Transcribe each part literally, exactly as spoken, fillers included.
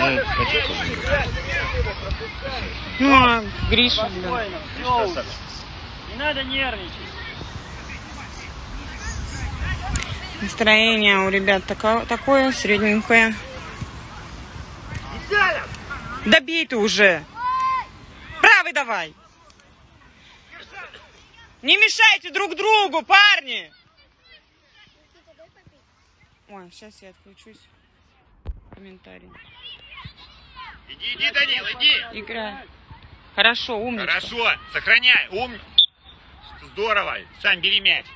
Ну, а Гриша, блин. Не надо нервничать. Настроение у ребят тако, такое средненькое. Да бей ты уже! Правый давай! Не мешайте друг другу, парни! Ой, сейчас я отключусь. Комментарий. Иди, иди, Данил, иди! Играй. Хорошо, умница. Хорошо, сохраняй, ум. Здорово. Сань, бери мяч.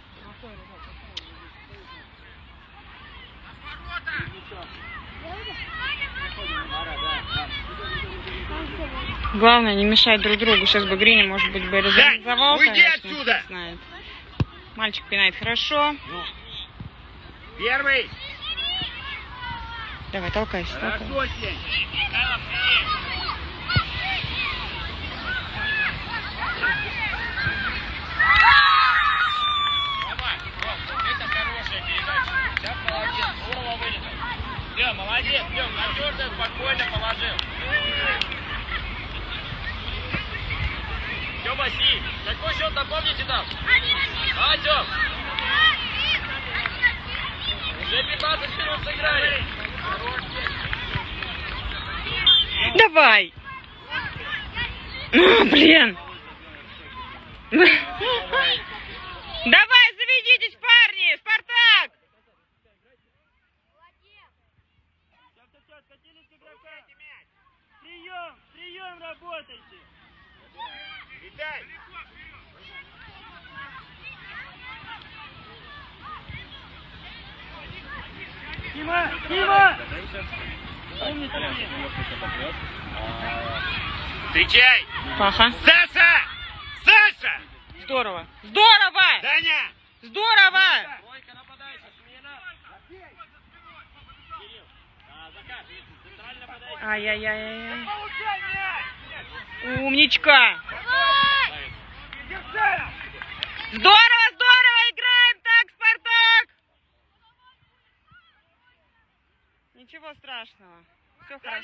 Главное, не мешать друг другу. Сейчас бы Гриня, может быть, бы организовал, уйди конечно, отсюда! Знает. Мальчик пинает хорошо. Ну. Первый. Давай, толкайся. Хорошо, толкайся. Сень. Все, молодец, все, надежно, спокойно положил. Все, Василий, какой счет напомните там? А, Тём? Уже пятнадцать минут сыграли. Давай! А, блин! Давай, заведитесь, парни! Спартак! Прием, прием работайте. Виталь! Дима, Дима! Встречай! Паха. Саша! Саша! Здорово! Здорово! Даня! Здорово! Ай-яй-яй-яй. Умничка! Здорово, здорово! Играем так, Спартак! Ничего страшного. Все хорошо.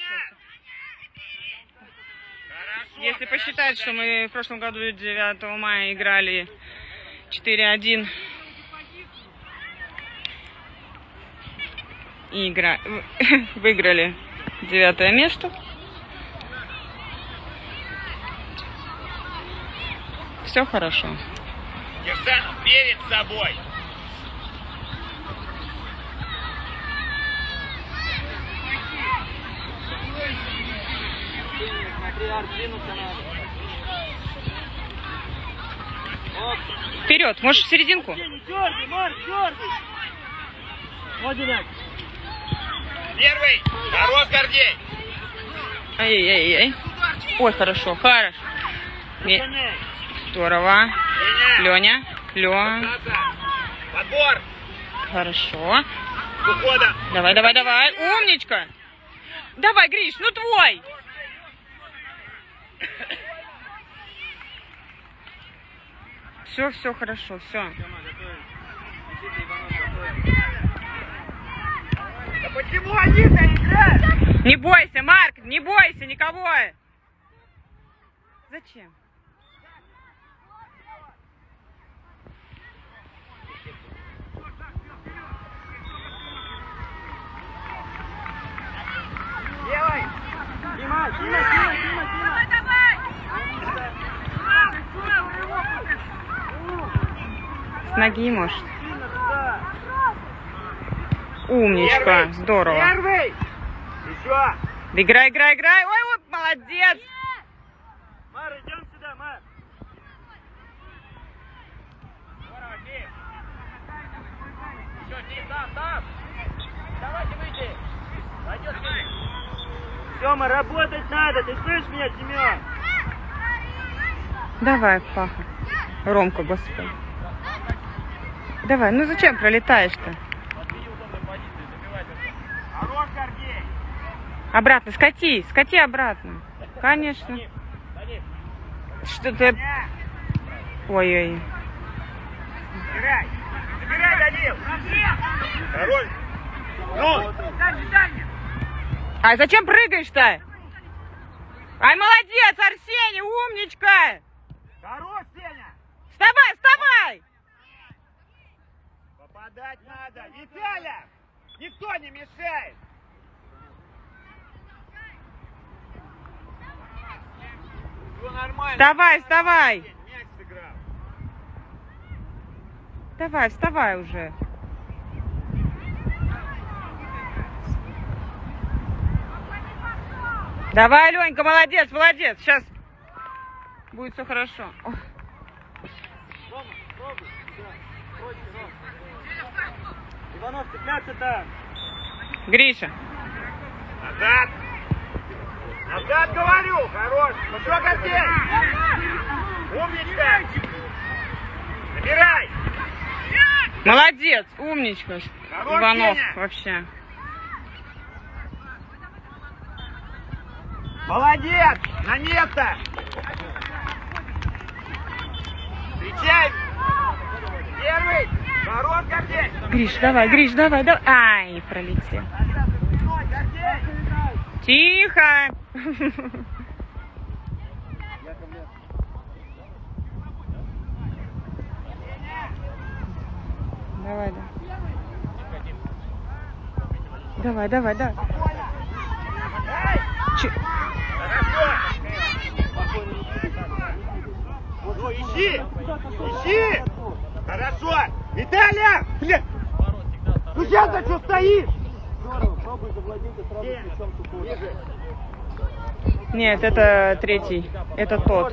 Хорошо, Если хорошо, посчитать, что мы в прошлом году девятого мая играли четыре один и игра... выиграли девятое место. Все хорошо. Кирсан перед собой. Вперед, можешь в серединку? Дёргай, Марк, дёргай. Вот, Диляк. Первый. Хорош, Гордей. Ай-яй-яй. Ой, хорошо, хорошо. Здорово. Леня, Леня. Подбор. Хорошо. С уходом. Давай, давай, давай. Умничка. Давай, Гриш, ну твой. Все, все хорошо, все. Да почему один-то играет? Не бойся, Марк, не бойся никого. Зачем? Делай. Дима, Дима, Дима, Дима, Дима. С ноги, может. Умничка, Первый. здорово. Первый. Еще. Играй, играй, играй. Ой, вот, молодец. Мар, идем сюда, Мар. Здорово, Киев. Еще, Киев, там, там. Давайте выйти. Пойдет, Киев. Сёма, работать надо, ты слышишь меня, Семен? Давай, Паха. Ромка, господи. Давай, ну зачем пролетаешь-то? Хорош, Гордей. Обратно, скати, скати обратно. Конечно. Что ты... Ой-ой. Забирай. Забирай, Данил. Хорош. Ну. А зачем прыгаешь-то? Ай, молодец, Арсений, умничка! Хорош, Сеня! Вставай, вставай! Попадать надо! Виталя! Никто не мешает! Все нормально. Вставай, вставай! Мяч сыграл. Давай, вставай уже. Давай, Ленька, молодец, молодец. Сейчас будет все хорошо. Ох. Рома, пробуй. Да, прочь, Рома. Иванов, цепляться там. Гриша. Назад. Назад, говорю. Хорош. Ну что, Гордей? Умничка. Набирай. Молодец, умничка. Хорош, Иванов Сеня. вообще. Молодец. На место. Встречай. Первый. Хорош, Гордей. Гриш, давай, Гриш, давай, давай. Ай, пролетел. Тихо. Давай, да. Давай, давай, да. Че? Ну, ищи! Ищи! Хорошо! Виталя! Бля! Ну сейчас за что стоишь? Нет, это третий. Это тот.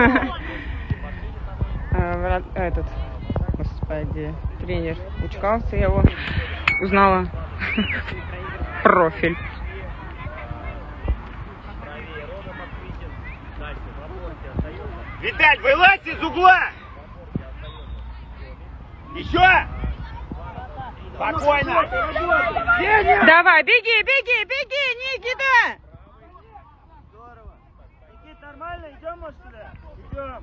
А, этот, господи, тренер Учкался, я его узнала. Профиль. Виталь, вылазь из угла! Еще! Спокойно! Сеня! Давай, беги, беги, беги, Никита! Здорово! Никит, нормально? Идем, может, сюда? Идем!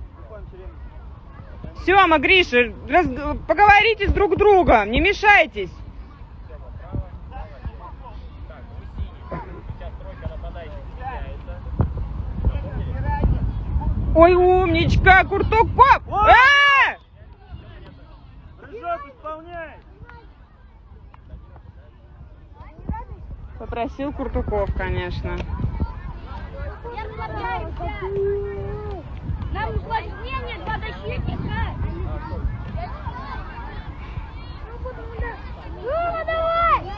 Сема, Гриша, раз... поговорите с друг другом, не мешайтесь. Ой, умничка, Куртуков! А! Прыжок исполняй! Попросил Куртуков, конечно. Нам упражнение два защитника. Ну, давай!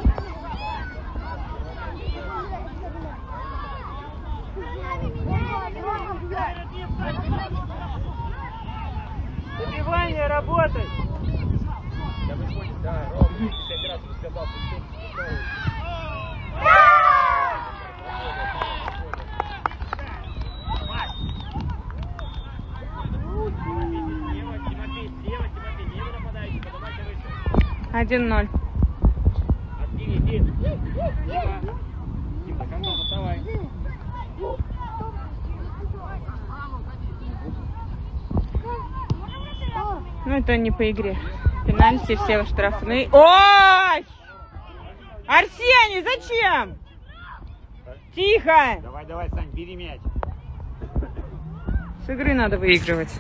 Добивание работать! Один ноль. Ну, это не по игре. Пенальти, все штрафные. Ой! Арсений, зачем? Тихо! Давай, давай, Сань, бери мяч. С игры надо выигрывать.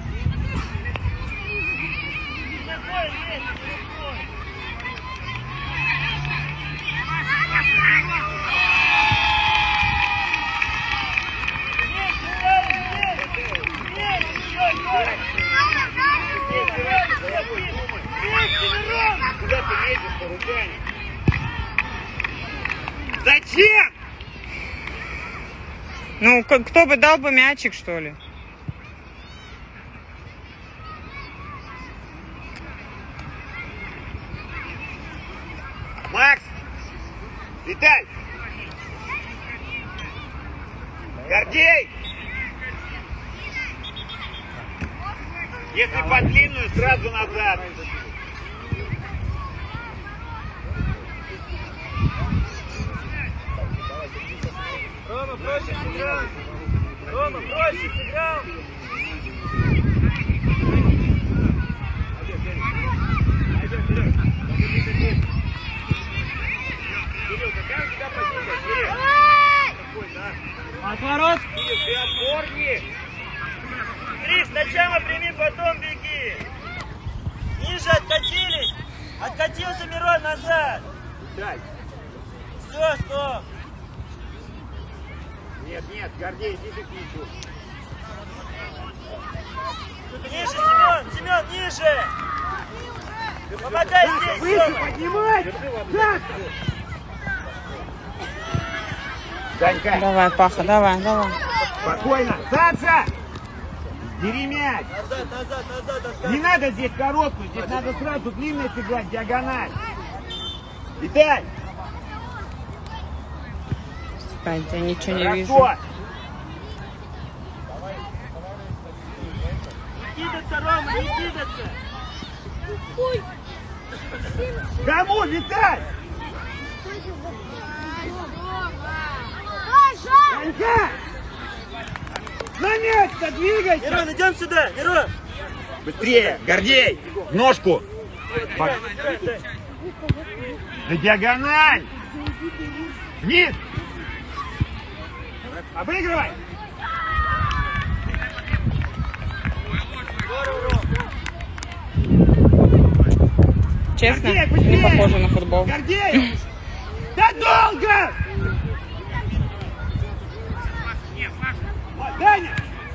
Куда ты едешь по руками? Зачем? Ну, кто бы дал бы мячик, что ли? Макс! Виталь! Гордей! Если под длинную, сразу назад. Рома, проще сыграл. Рома, проще сыграл. Кирилл, какая у тебя позиция? Отворот! Ты опорник! Три, сначала прими, потом беги. Ниже откатились. Откатился Мирон назад. Дай. Все, стоп. Нет, нет, Гордей, иди ты к мячу. Ниже, Семен, Семен, ниже. Помогай здесь, Выше Сема. поднимай! Так! Данька, Давай, Паха, давай, давай. спокойно! Саша! Бери мяч! Назад, назад, назад, назад. Не надо здесь короткую, здесь надо сразу длинную сыграть, диагональ. Виталь! Спать, я ничего не вижу. Хорошо! Не кидаться, Рома, не кидаться. Кому, Виталь? Данька! На мяч-то двигайся! Мирон, идем сюда, Мирон. Быстрее! Гордей! В ножку! По- На диагональ! Вниз! Обыгрывай! Честно, Гордей, не быстрее! похоже на футбол. Гордей! Да долго! Вот, Даня!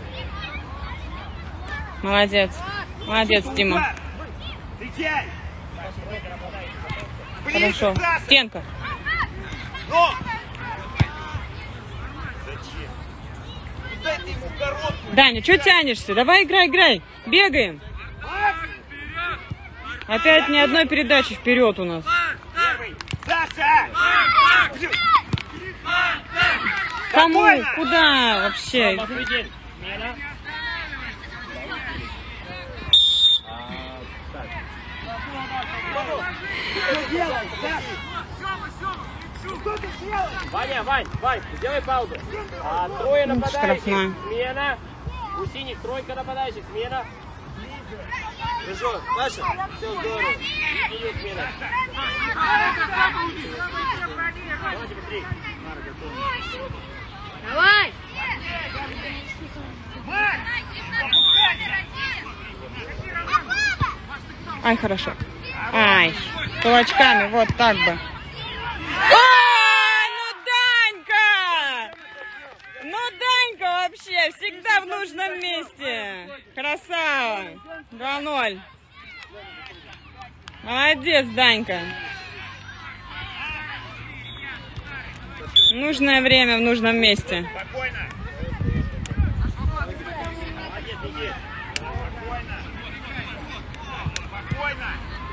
Молодец. Молодец, Дима. Встречай! Ближе, Хорошо. Саша! Стенка. Но! Зачем? Дайте ему короткую! Даня, что тянешься? Давай играй, играй. Бегаем. Опять ни одной передачи вперед у нас. Первый! Саша! Кому? Спокойно! Куда вообще? Что делаешь, Саша? Что ты делаешь? Ваня, Вань, Вань, сделай паузу. А, трое нападающих. штрафной. Смена. У синих тройка нападающих. Смена. Хорошо, Паша, все здорово. Идет смена. Давайте быстрее. Давай! Ай, хорошо. Ай, кулачками, вот так бы. Ай, ну Данька! Ну Данька вообще всегда в нужном месте. Красава. два ноль. Молодец, Данька. Нужное время в нужном месте. Спокойно! Молодец, иди! Спокойно! Спокойно!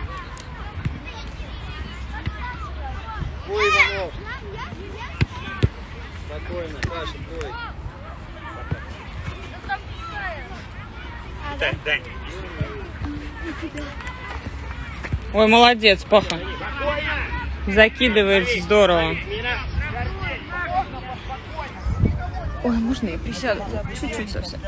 Ой, Иванов. Спокойно, Паша, твой. Дань, Дань! Ой, молодец, Паха. Спокойно! Закидывает здорово. Смена. Ой, можно я присяду? Чуть-чуть совсем.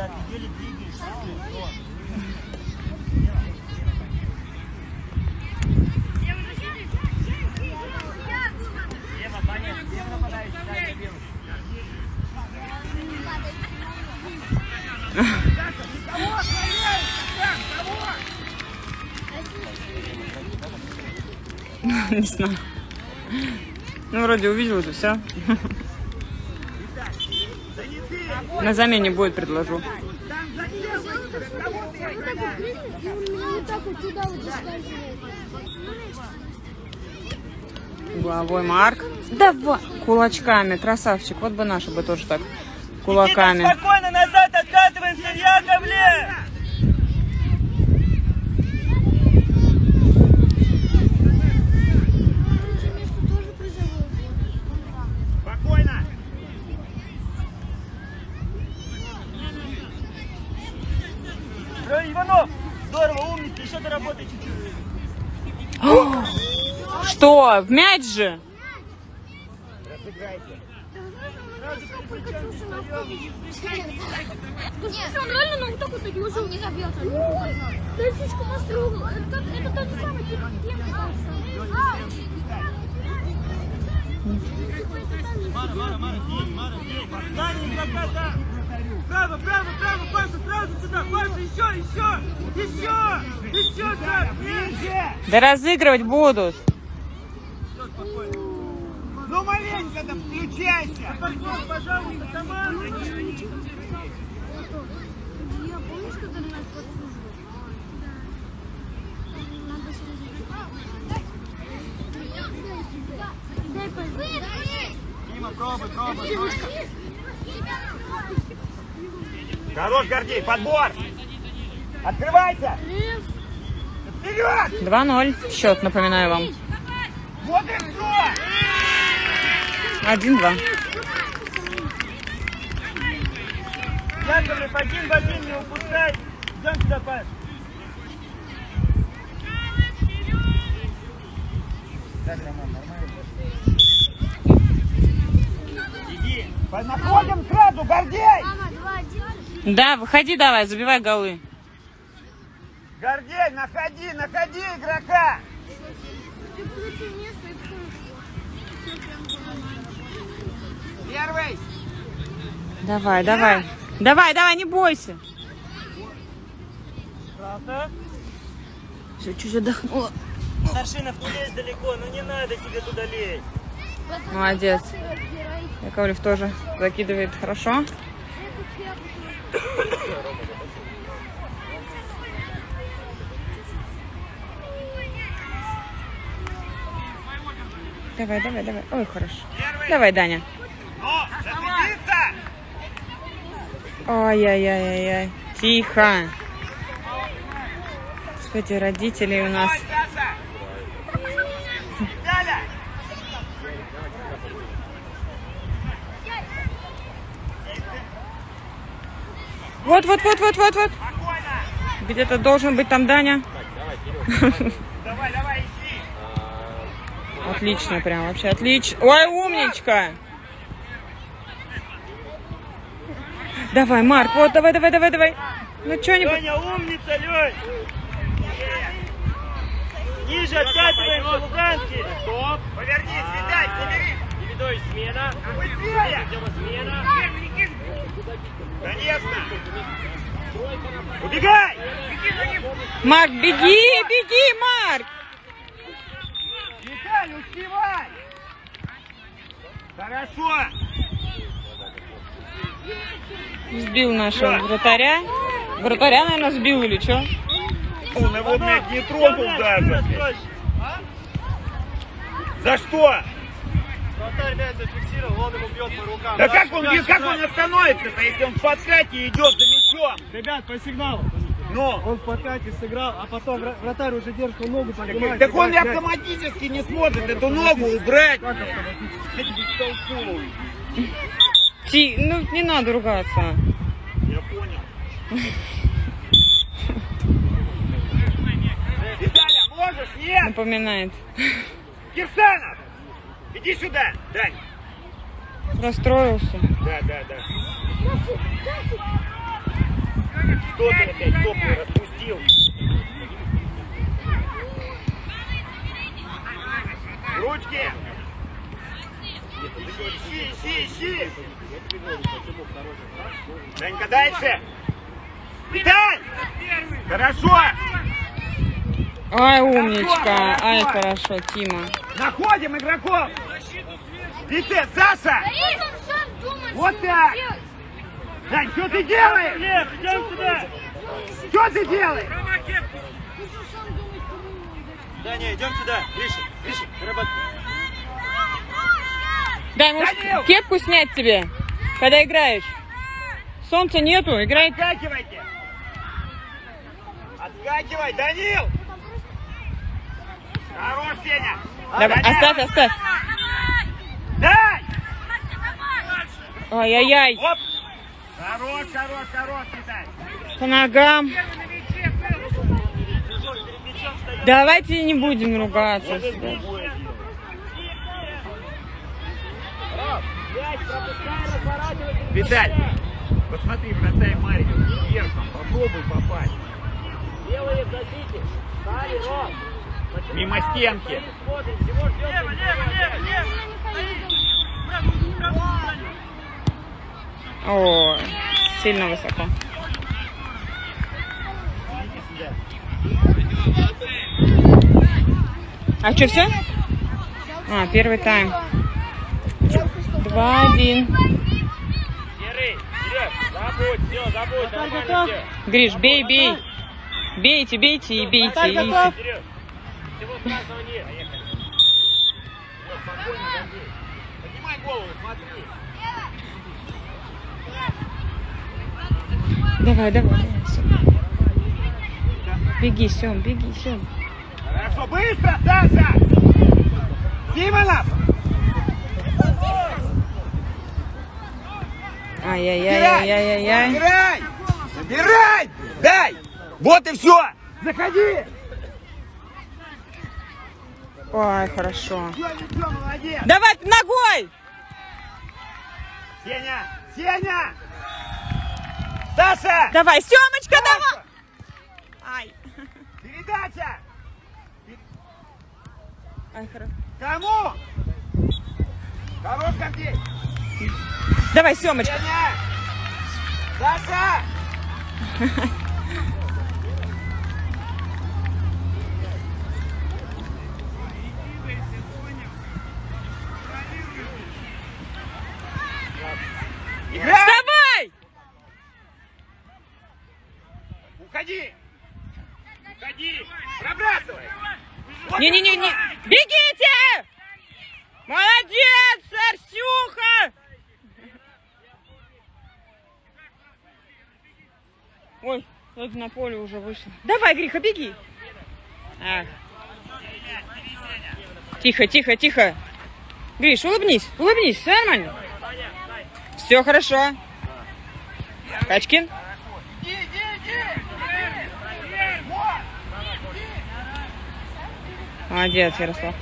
Не знаю. Ну, вроде увидел это все. На замене будет, предложу. Головой Марк. Давай. Кулачками, красавчик. Вот бы наши бы тоже так. Кулаками. Никита, спокойно назад откатываемся, Яковлев! Спокойно! Эй, Иванов! Здорово, умница, еще доработай чуть-чуть. Что? В мяч же? Он реально на вот так вот уложил, не забьется. Да я слишком острого. Это тот же самый тип. Право, право, право, Паша, сразу сюда, Паша, еще, еще, еще, еще, шаг, ближе. Да разыгрывать будут. Ну, маленько-то включайся. Пожалуйста, команда. Я помнишь, когда нас подсуживали? Надо сюда. Дай позырить. Дима, пробуй, пробуй, точка. Хорош, Гордей, подбор. Открывайся. Вперед. два ноль. Счет, напоминаю вам. Вот и все. один-два. Яковлев, один в один не упускай. Идем сюда, Паш. Иди. Находим сразу, Гордей. Мама, два, один. Да, выходи давай, забивай голы. Гордей, находи, находи игрока. Ты получил место и Первый. Давай, давай. Давай, давай, не бойся. Правда? Все, чуть отдохнула. Старшинов, не лезь далеко, ну не надо тебе туда лезть. Молодец. Яковлев тоже закидывает хорошо. Давай, давай, давай. Ой, хорошо. Давай, Даня. Но, засветиться. Ай-яй-яй-яй-яй. Тихо. Господи, родители у нас. Давай, Саша. Далее. Вот, вот, вот, вот, вот, вот. Спокойно. Где-то должен быть там Даня. Давай, давай, ищи. Отлично, прям вообще отлично. Ой, умничка. Давай, Марк, вот, давай, давай, давай, давай. Ну, что-нибудь. Леня, умница, Лень. Ниже откатываемся, Луганский. Стоп. Повернись, Виталь, собери. Давидович, смена. Быстрее. Тема, смена. Конечно. Убегай. Марк, беги, беги, Марк. Виталь, успевай. Хорошо. Сбил нашего вратаря. Вратаря, наверное, сбил или что? Он его, блядь, не тронул даже. За что? Вратарь мяч зафиксировал, он ему бьет по рукам. Да как он, как он остановится-то, если он в подкате идет за мячом? Ребят, по сигналу. Ну, Он в подкате сыграл, а потом вра- вратарь уже держит ногу, поднимает. так он играет мяч. автоматически не сможет эту ногу убрать. Ти, ну, не надо ругаться. Я понял. Виталя, можешь? Нет! Напоминает. Кирсанов! Иди сюда, Дань. Расстроился. Да, да, да. Что ты опять сопли распустил? Ручки! Ищи, ищи, ищи! Данька, дальше! Виталь! Хорошо! Ай, умничка. Ай, хорошо, Тима. Находим игроков! Витя, Саша! Вот так! Дань, что ты делаешь? Лев, идем сюда! Что ты делаешь? Да не, идем сюда, выше, выше, работай. Дай, может, Данил! кепку снять тебе, когда играешь? Солнца нету, играй. Отскакивайте! Отскакивай, Данил! Хорош, Сеня! Давай, Данил! оставь, оставь. Дай! Ай-яй-яй. Оп! Хорош, хорош, хорош, Виталь! По ногам. Давайте не будем ругаться. сюда. Виталь, посмотри, бросай Марию вверхом, попробуй попасть. Левые в защите, стали, Ром. Мимо стенки. О, сильно высоко. А что, все? А, первый тайм. Два-один. Забудь, все, забудь, нормально все. Гриш, бей, бей. Бейте, бейте и бейте. И... Серег, всего страшного нет. Поднимай голову, смотри. Давай, давай. Беги, Сем, беги, Сем. Хорошо, быстро, Саша! Симонов! Ай-яй-яй-яй-яй-яй. Набирай! Набирай! Дай! Вот и все! Заходи! Ой, хорошо. Все, ничего, молодец! Давай ногой! Сеня! Сеня! Саша! Давай, Семочка, давай! Ай. Передача! Ай, хорошо. Кому? Хорош, Гордей! Давай, Семочка. Сеня! Саша! Играй! Вставай! Уходи! Уходи! Пробрасывай! Вот Не-не-не, не. Бегите! Молодец, Арсюха! Ой, это на поле уже вышло. Давай, Гриха, беги. Ах. Тихо, тихо, тихо. Гриш, улыбнись, улыбнись, все нормально. Все хорошо. Качкин. Молодец, Ярослав.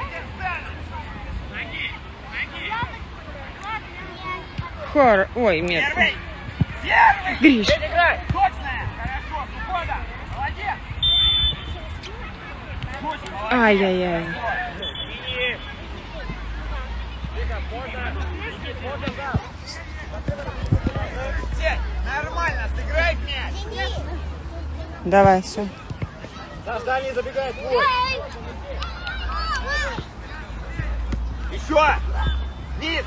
Хор... Ой, нет. Первый! Первый! Гриш. Играй! Точная! Хорошо, с ухода! Молодец! Ай-яй-яй. Нормально, сыграй в мяч! Давай, все. Саш, дальний забегает твой. Еще! Низ!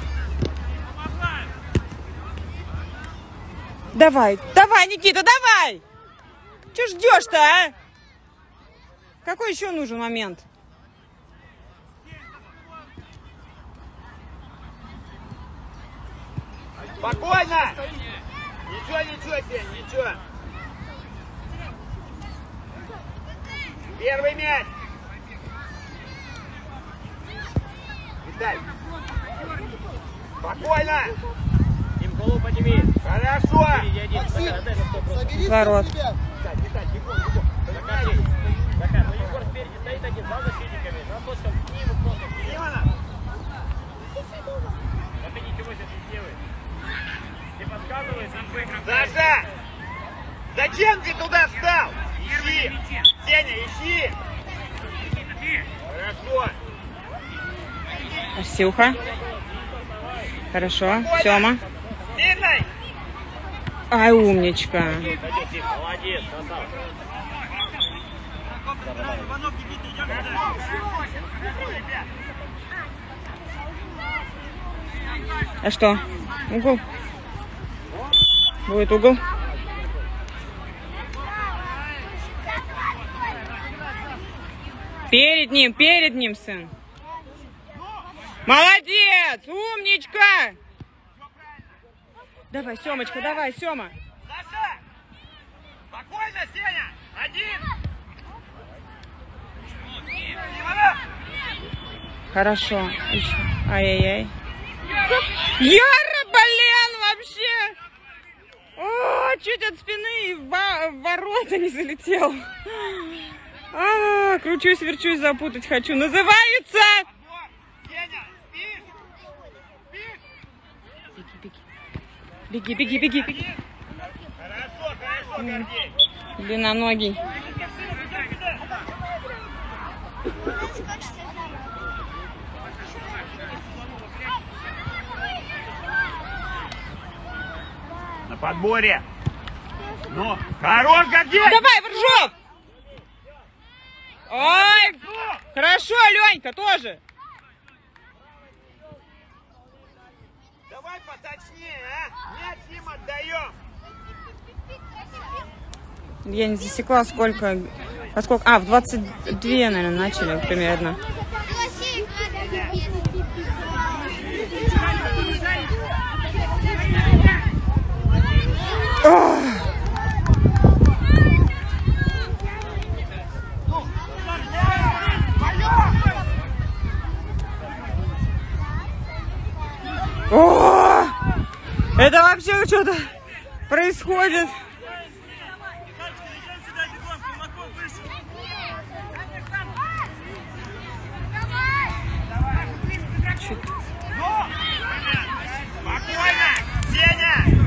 Давай, давай, Никита, давай! Че ждешь-то, а? Какой еще нужен момент? Спокойно! Ничего, ничего, Сень, ничего! Первый мяч! Виталь! Спокойно! Им голову подними. Хорошо! Впереди один. Захар, отдай на сто просто. Ворот. Виталь, Виталь, бегом, бегом. Захар, есть. Захар, ну Егор спереди стоит один, за защитниками. За точком, к нему просто. Симонов! А ты ничего сейчас не делаешь. Ты подсказываешь, сам выиграл. Саша! Зачем ты туда встал? Ищи! Сеня, ищи! Хорошо! Арсюха. Хорошо. Сема. Сильный! Ай, умничка. Молодец, красава. А что? Угол? Будет угол? Перед ним, перед ним, сын. Молодец! Умничка! Давай, Семочка, давай, Сема. Саша! Спокойно, Сеня! Один! Симонов! Хорошо. Еще. Ай-яй-яй. Яра, блин, вообще! О, чуть от спины и в во- в ворота не залетел. А, кручусь, верчусь, запутать хочу. Называется... Сеня, спишь? Спишь? Беги, беги, беги, беги. Хорошо, хорошо, Гордей. Длинноногий. На подборе. Ну, хорош, Гордей! Давай, Боржов! Ой, хорошо, Ленька, тоже. Давай поточнее, а? Мяч им отдаем. Я не засекла, сколько... Поскольку... А, в двадцать два, наверное, начали примерно. Ох! О! Это вообще что-то происходит. Спокойно, Сеня!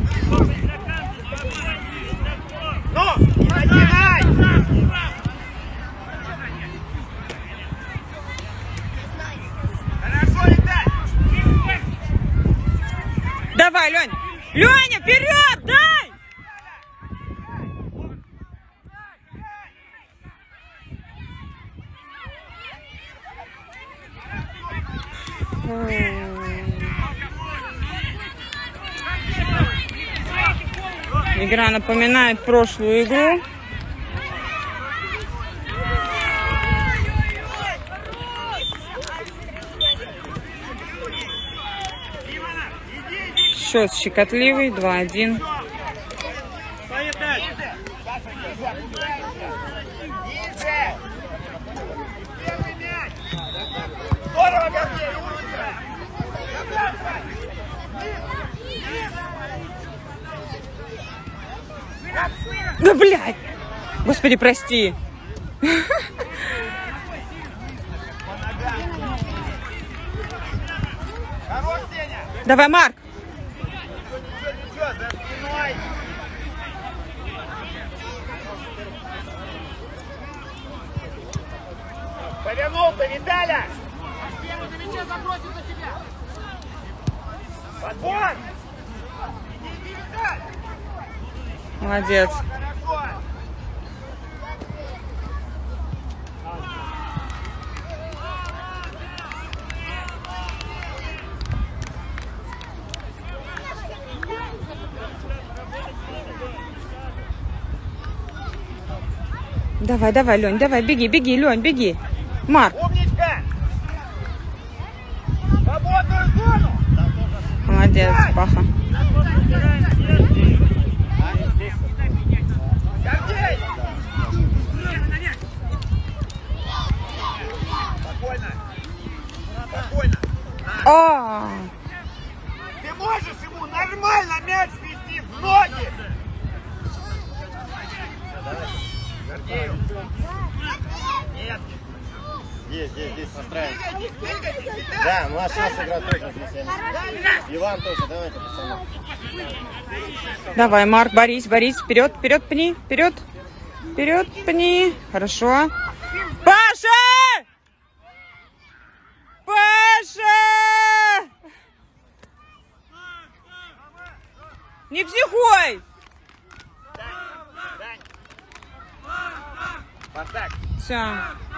Ну, не начинай! Хорошо летать! Давай, Лень! Леня, вперед! Дай! Игра напоминает прошлую игру. Счет щекотливый, два один. Да, блядь! Господи, прости. Давай, Марк. Повернулся, Виталя! Подбор! Иди, иди, Виталь! Молодец. Хорошо! Давай, давай, Лень, давай, беги, беги, Лень, беги. Марк. Умничка! Свободную зону! Молодец, Паха. Гордей! Спокойно! Спокойно! А, Ты можешь ему нормально мяч вести в ноги! Гордею! Нет! Здесь, здесь, здесь настраиваем. Двигайтесь, двигайтесь! Да, ну а сейчас игра точно здесь. Иван тоже, давайте, пацаны. давай, Марк, борись, борись. Вперед, вперед, пни, вперед. Вперед, пни. Хорошо. Паша! Паша! Не психуй! Спартак! Все.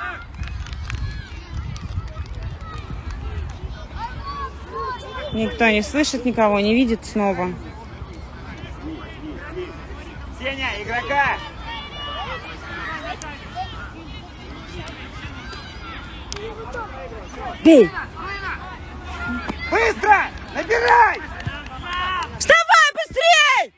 Никто не слышит, никого не видит снова. Сеня, игрока! Бей! Быстро! Набирай! Вставай быстрей!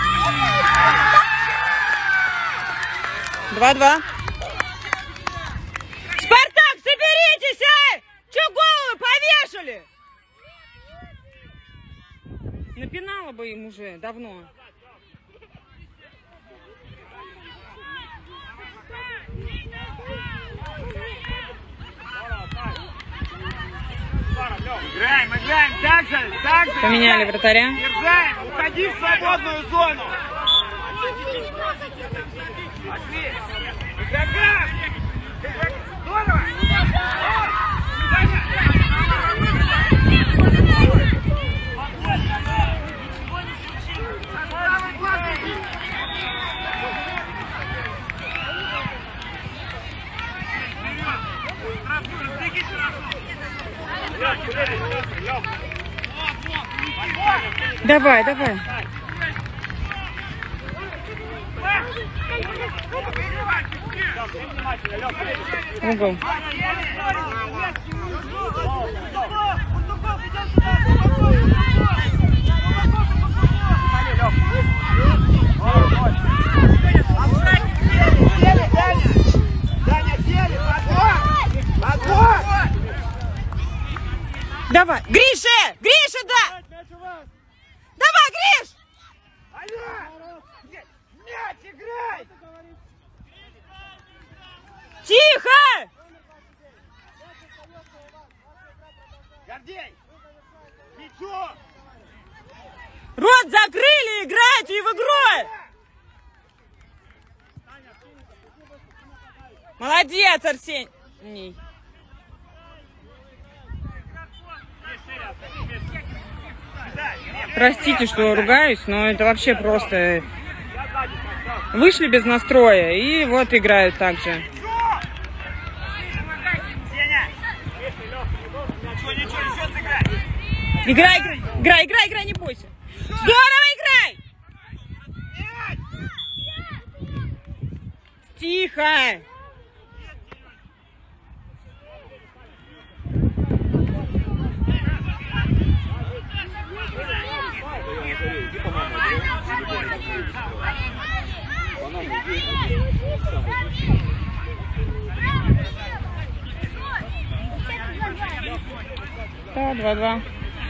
Два-два. Напинала бы им уже давно. Играем, играем, так же, так же. Поменяли вратаря. Держаем, уходи в свободную зону. Пошли. Игрока. Здорово. Давай, давай. Угол. Давай, Гриша! Гриша, да! Давай, Гриш! Алло! Мяч играй! Тихо! Гордей! Мячу! Рот закрыли, играйте в игру! Молодец, Арсений! Простите, что ругаюсь, но это вообще просто... Вышли без настроя и вот играют так же. Играй, играй, играй, играй, не бойся. Здорово играй! Тихо! Да, два-два.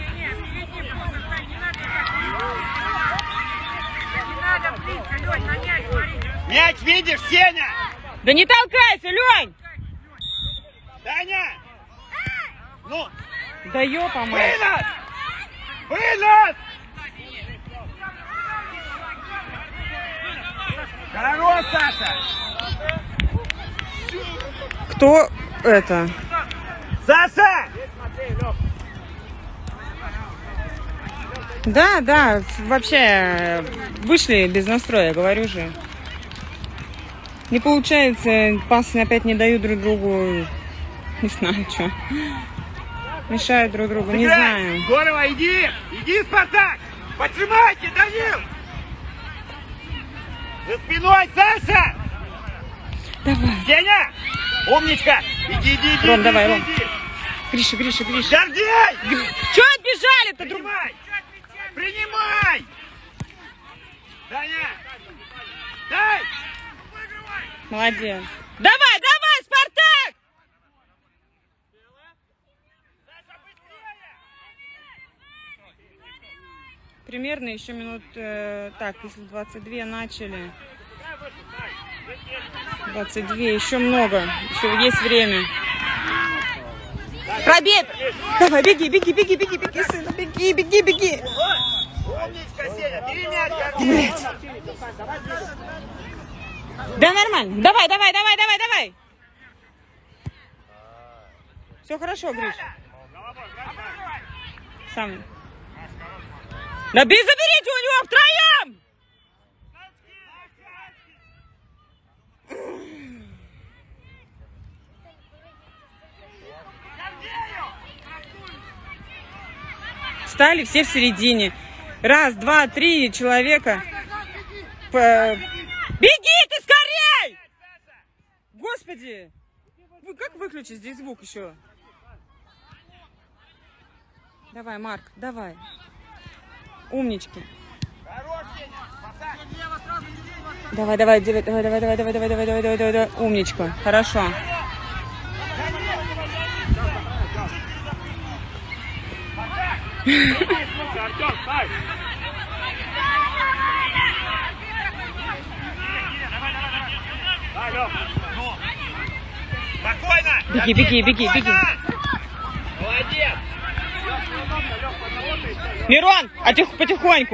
Мяч видишь, Сеня? Да не толкайся, Лень! Даня! Ну! Да ёпа мать! Вынос! Вынос! Хорош, Саша! Кто это? Саша! Да, да, вообще вышли без настроя, говорю же. Не получается, пасы опять не дают друг другу, не знаю, что. Мешают друг другу, не знаю. Здорово, иди! Иди, Спартак! Поджимайте, Данил! За спиной, Саша! Давай. Сеня! Умничка! Иди, иди, иди! Ром, иди, давай, иди, Ром. иди. Гриша, Гриша, Гриша. Гордей! Чё отбежали-то, друг? Принимай! Принимай! Даня! Дай! Молодец. Давай, давай, Спартак! Примерно еще минут, э, так, если двадцать два начали. двадцать два, еще много, еще есть время. Пробег! Давай, беги, беги, беги, беги, беги, сын, беги, беги, беги. Умничка, Сеня, бери мяч, Гордей! Да нормально. Давай, давай, давай, давай, давай. Все хорошо, Гриш. Сам. Да без заберите у него втроем! Встали все в середине. Раз, два, три человека. П... Беги ты скорей! Господи! Вы как выключить здесь звук еще? Давай, Марк, давай. Умнички. Давай, давай, давай, давай, давай, давай, давай, давай, давай, давай, давай, давай, давай. Умничка. Хорошо. Артем, ставь! Давай, Лёх! Спокойно! Беги, беги, беги, беги. Молодец! Мирон, а тих, потихоньку.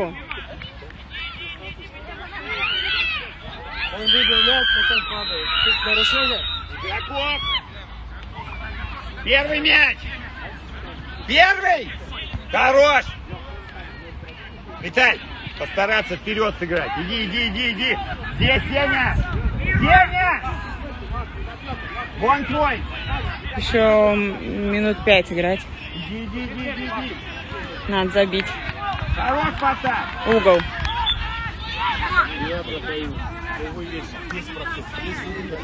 Он выбил мяч, потом падает. Тут нарушение. Игроков! Первый мяч! Первый! Хорош! Виталь, постараться вперед сыграть. Иди, иди, иди, иди. Здесь, Сеня! Сеня! Вон твой! Еще минут пять играть. Иди, иди, иди, иди, иди. Надо забить. Хорош, пацан! Угол. Я продаю. Его есть десять процентов. Если нет,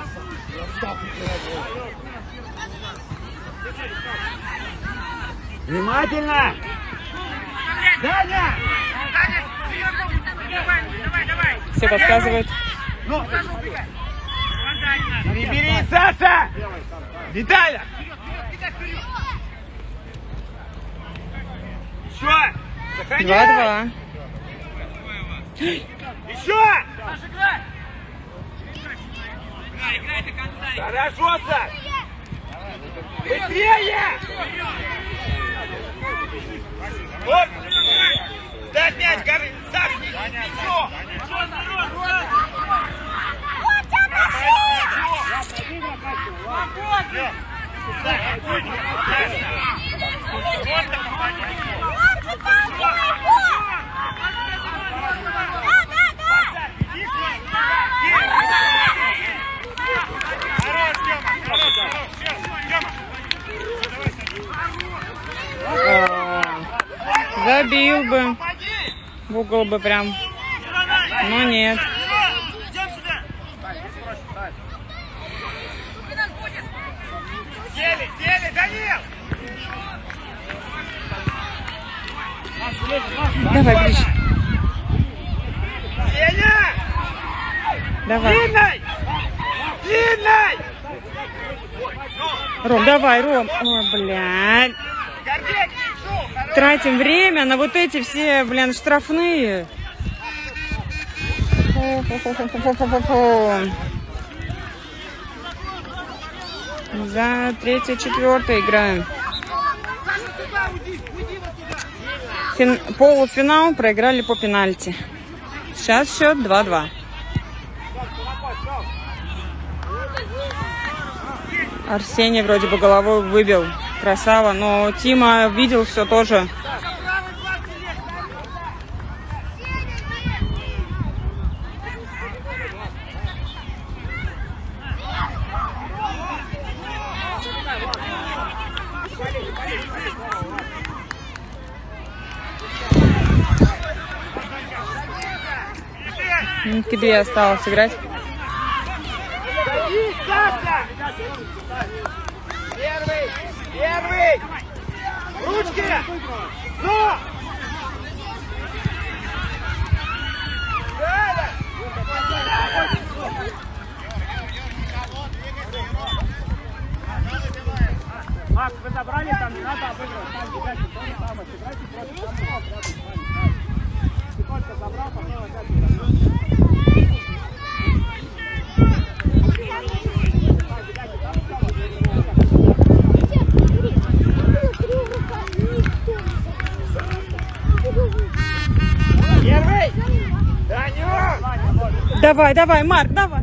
Внимательно! Даня! Давай, давай! Все подсказывают. Ну! Перебери, Саша! Виталя! Еще! Сохраняй! Два-два. Еще! Хорошо, Саш! Быстрее! Вот! Дай мяч, горы! Саш, не все! Забил бы. В угол бы прям. Но нет. Сели, сели, Данил! Давай, ближе. Сеня! Давай. Длинной! Длинной! Ром, давай, Ром. Ой, блядь. Гордей! Тратим время на вот эти все, блин, штрафные. Фу-фу-фу-фу-фу-фу-фу. За третье-четвертое играем. Фин... Полуфинал проиграли по пенальти. Сейчас счет два-два. Арсений вроде бы головой выбил. Красава, но Тима видел все тоже. Тебе осталось играть. Первый! Первый! Ручки! Ну! Макс, вы забрали, там не надо обыгрывать. Там бегайте, то же самое. Сыграйте против самого отряда. Ты только забрал, потом опять играешь. Первый! Даню! Давай, давай, Марк, давай.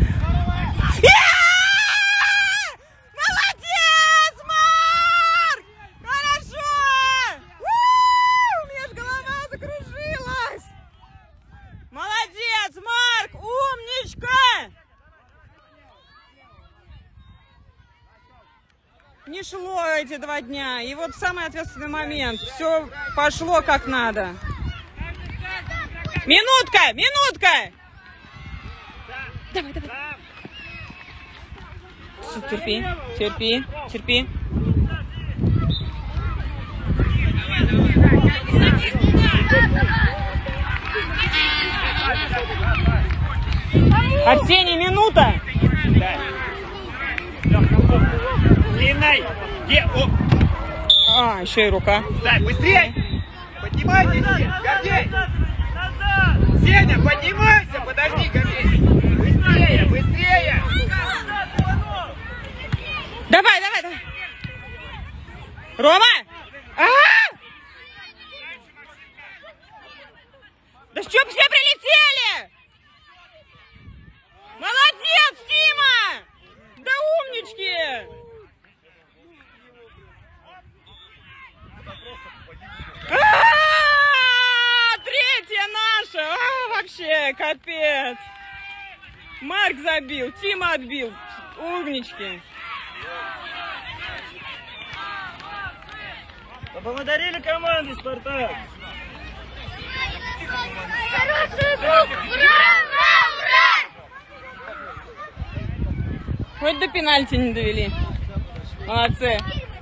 Молодец, Марк! Хорошо! У меня ж голова закружилась. Молодец, Марк! Умничка! Не шло эти два дня. И вот самый ответственный момент. Все пошло как надо. Минутка! Минутка! Давай, давай. Все, терпи, терпи, терпи. Арсений, минута! Длинной! Где? О! А, еще и рука. Дай, быстрей! поднимайтесь все! Гордей! Сеня, поднимайся! Подожди, Гордей! Быстрее, быстрее! Давай, давай, давай! Рома! А-а-а! Да чтоб все прилетели! Молодец, Тима! Да умнички! А-а-а! Третья наша! А, вообще, капец! Марк забил, Тима отбил. Умнички! Поблагодарили команду «Спартак». Хороший клуб! Ура! Ура! Ура! Хоть до пенальти не довели. Молодцы.